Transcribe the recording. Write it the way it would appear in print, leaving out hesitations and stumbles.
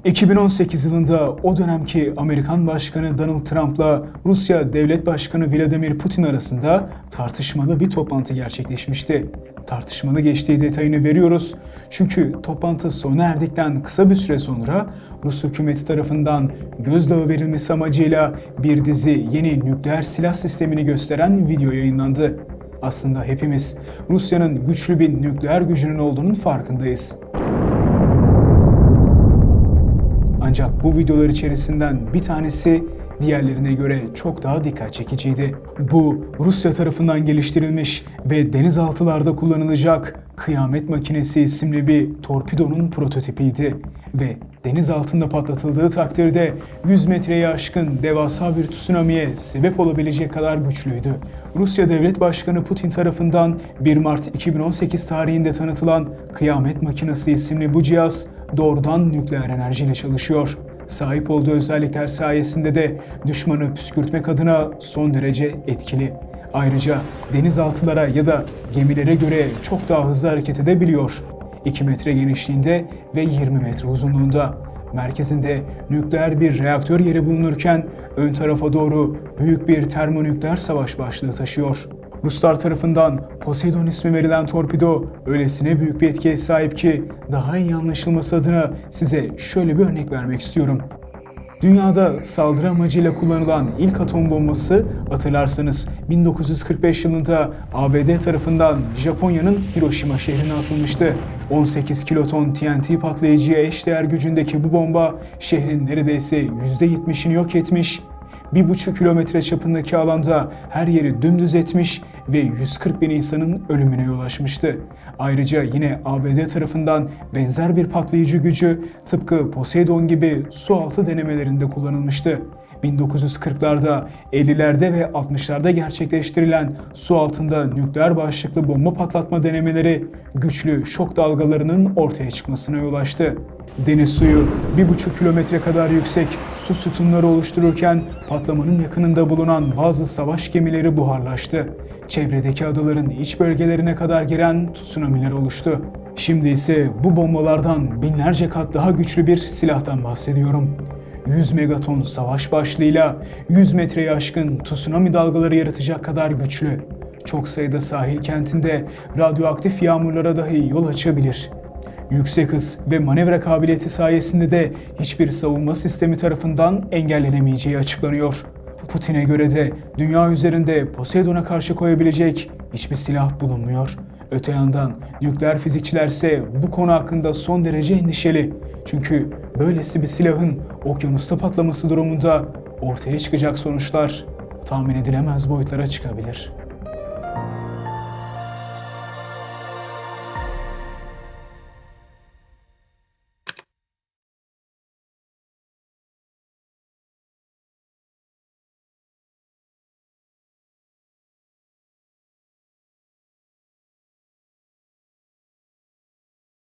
2018 yılında o dönemki Amerikan Başkanı Donald Trump'la Rusya Devlet Başkanı Vladimir Putin arasında tartışmalı bir toplantı gerçekleşmişti. Tartışmalı geçtiği detayını veriyoruz çünkü toplantı sona erdikten kısa bir süre sonra Rus hükümeti tarafından gözdağı verilmesi amacıyla bir dizi yeni nükleer silah sistemini gösteren video yayınlandı. Aslında hepimiz Rusya'nın güçlü bir nükleer gücünün olduğunun farkındayız. Ancak bu videolar içerisinden bir tanesi diğerlerine göre çok daha dikkat çekiciydi. Bu Rusya tarafından geliştirilmiş ve denizaltılarda kullanılacak Kıyamet Makinesi isimli bir torpidonun prototipiydi ve deniz altında patlatıldığı takdirde 100 metreyi aşkın devasa bir tsunamiye sebep olabilecek kadar güçlüydü. Rusya Devlet Başkanı Putin tarafından 1 Mart 2018 tarihinde tanıtılan Kıyamet Makinesi isimli bu cihaz doğrudan nükleer enerjiyle çalışıyor. Sahip olduğu özellikler sayesinde de düşmanı püskürtmek adına son derece etkili. Ayrıca denizaltılara ya da gemilere göre çok daha hızlı hareket edebiliyor. 2 metre genişliğinde ve 20 metre uzunluğunda. Merkezinde nükleer bir reaktör yeri bulunurken ön tarafa doğru büyük bir termonükleer savaş başlığı taşıyor. Ruslar tarafından Poseidon ismi verilen torpido öylesine büyük bir etkiye sahip ki daha iyi anlaşılması adına size şöyle bir örnek vermek istiyorum. Dünyada saldırı amacıyla kullanılan ilk atom bombası hatırlarsanız 1945 yılında ABD tarafından Japonya'nın Hiroşima şehrine atılmıştı. 18 kiloton TNT patlayıcıya eşdeğer gücündeki bu bomba şehrin neredeyse %70'ini yok etmiş, 1,5 kilometre çapındaki alanda her yeri dümdüz etmiş ve 140 bin insanın ölümüne yol açmıştı. Ayrıca yine ABD tarafından benzer bir patlayıcı gücü tıpkı Poseidon gibi sualtı denemelerinde kullanılmıştı. 1940'larda, 50'lerde ve 60'larda gerçekleştirilen su altında nükleer başlıklı bomba patlatma denemeleri güçlü şok dalgalarının ortaya çıkmasına yol açtı. Deniz suyu 1,5 kilometre kadar yüksek su sütunları oluştururken patlamanın yakınında bulunan bazı savaş gemileri buharlaştı. Çevredeki adaların iç bölgelerine kadar giren tsunamiler oluştu. Şimdi ise bu bombalardan binlerce kat daha güçlü bir silahtan bahsediyorum. 100 megaton savaş başlığıyla 100 metreyi aşkın tsunami dalgaları yaratacak kadar güçlü. Çok sayıda sahil kentinde radyoaktif yağmurlara dahi yol açabilir. Yüksek hız ve manevra kabiliyeti sayesinde de hiçbir savunma sistemi tarafından engellenemeyeceği açıklanıyor. Putin'e göre de dünya üzerinde Poseidon'a karşı koyabilecek hiçbir silah bulunmuyor. Öte yandan nükleer fizikçiler ise bu konu hakkında son derece endişeli. Çünkü böylesi bir silahın okyanusta patlaması durumunda ortaya çıkacak sonuçlar tahmin edilemez boyutlara çıkabilir.